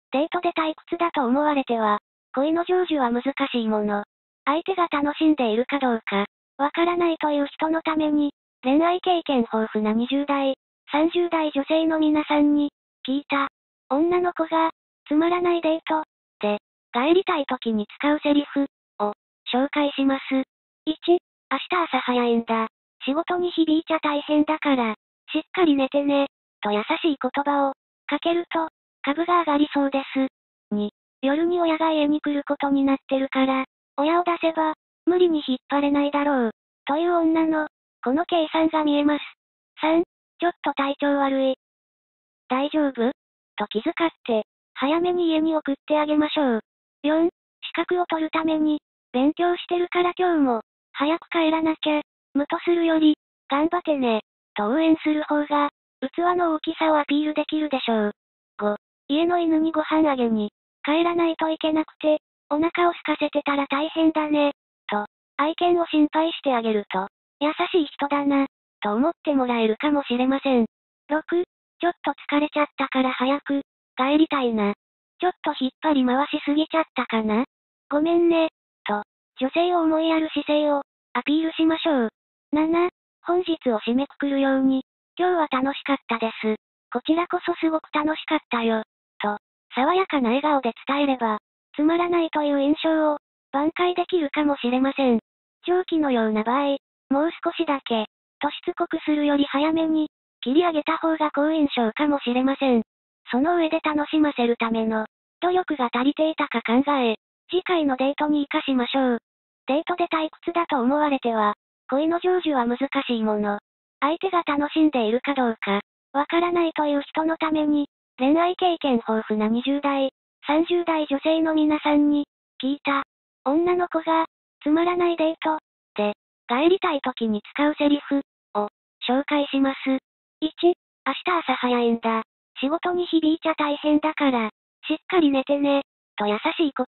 デートで退屈だと思われては、恋の成就は難しいもの。相手が楽しんでいるかどうか、わからないという人のために、恋愛経験豊富な20代、30代女性の皆さんに、聞いた。女の子が、つまらないデート、で、帰りたい時に使うセリフ、を、紹介します。1、明日朝早いんだ。仕事に響いちゃ大変だから、しっかり寝てね、と優しい言葉を、かけると、株が上がりそうです。2、夜に親が家に来ることになってるから、親を出せば、無理に引っ張れないだろう、という女の、この計算が見えます。3、ちょっと体調悪い。大丈夫と気遣って、早めに家に送ってあげましょう。4、資格を取るために、勉強してるから今日も、早く帰らなきゃ、無とするより、頑張ってね、と応援する方が、器の大きさをアピールできるでしょう。5、家の犬にご飯あげに、帰らないといけなくて、お腹を空かせてたら大変だね、と、愛犬を心配してあげると、優しい人だな、と思ってもらえるかもしれません。6、ちょっと疲れちゃったから早く、帰りたいな。ちょっと引っ張り回しすぎちゃったかな。ごめんね、と、女性を思いやる姿勢を、アピールしましょう。7、本日を締めくくるように、今日は楽しかったです。こちらこそすごく楽しかったよ、と、爽やかな笑顔で伝えれば、つまらないという印象を、挽回できるかもしれません。長期のような場合、もう少しだけ、としつこくするより早めに、切り上げた方が好印象かもしれません。その上で楽しませるための、努力が足りていたか考え、次回のデートに活かしましょう。デートで退屈だと思われては、恋の成就は難しいもの。相手が楽しんでいるかどうか、わからないという人のために、恋愛経験豊富な20代、30代女性の皆さんに、聞いた。女の子が、つまらないデート、で、帰りたい時に使うセリフ、を、紹介します。1、明日朝早いんだ。仕事に響いちゃ大変だから、しっかり寝てね、と優しい